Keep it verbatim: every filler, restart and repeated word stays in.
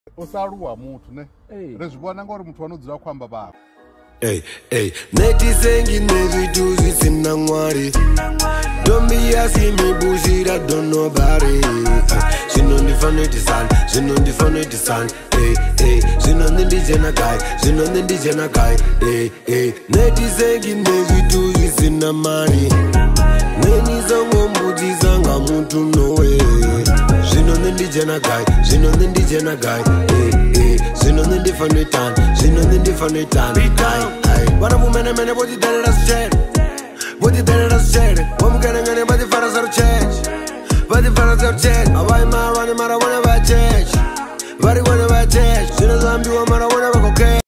Osaruwa mutu ne. Rezvibona ngori mutu wanodzira kwamba baba. Hey, hey, neti sengi nevitu zvisina mwari. Don't be asking me bullshit, I don't know about it. She know the fun with the sun, she know the fun with the sun. Hey, hey, she know the D J na guy, she know the D J na guy. Hey, hey, neti sengi nevitu zvisina mwari. Neni zango mbuti zanga muntu no way. She know the D J na guy, she know the D J na guy. Hey, hey, she know the different with tan, she know the different with tan. Beat down, hey, what a woman and man, what you tell us shit. What you tell us shit. What I'm getting anybody for us to change. But the fellas have changed. I buy my running matter whenever I change. But it whenever I change. Soon as I'm doing matter whenever I go.